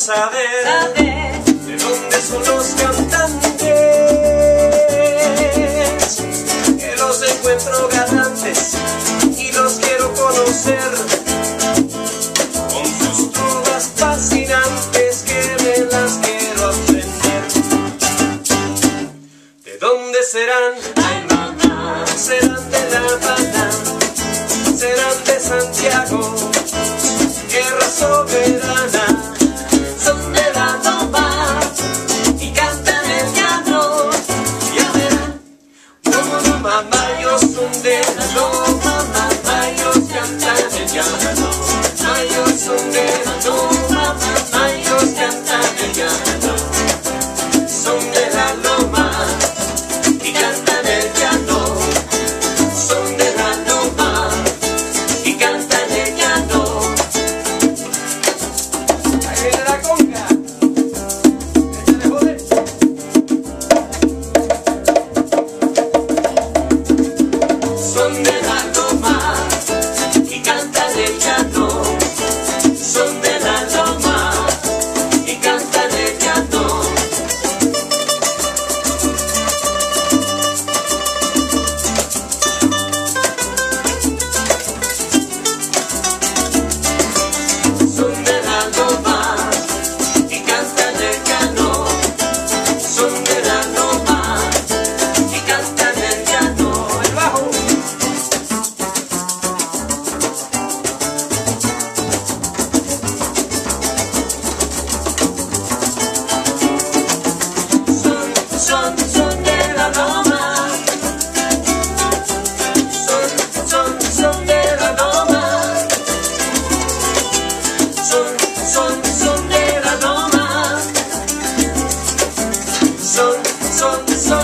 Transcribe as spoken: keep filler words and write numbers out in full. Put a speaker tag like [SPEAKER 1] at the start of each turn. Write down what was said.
[SPEAKER 1] saber,
[SPEAKER 2] saber
[SPEAKER 1] de dónde son los cantantes, que los encuentro galantes y los quiero conocer, con sus trovas fascinantes que me las quiero aprender. ¿De dónde serán?
[SPEAKER 2] ay mamá,
[SPEAKER 1] Serán de La Habana, serán de Santiago, tierra soberana.
[SPEAKER 2] son de la loma y cantan el llano.
[SPEAKER 1] Ya verán, como mamá, ellos son de la loma, mamá, ellos cantan el llano. Ellos son de la loma, mamá, ellos cantan el llano. Son de la loma y cantan el llano. Son de la loma y cantan el llano. Ahí viene la conga. Échale, joder. Son de la loma y cantan el llano. Son de la loma y cantan el llano. Son de la loma y cantan el llano. Son de la loma y cantan el llano. El bajo. Son, son, son de la loma. Son, son, son de la loma. Son, son, son de la loma. Son, son, son.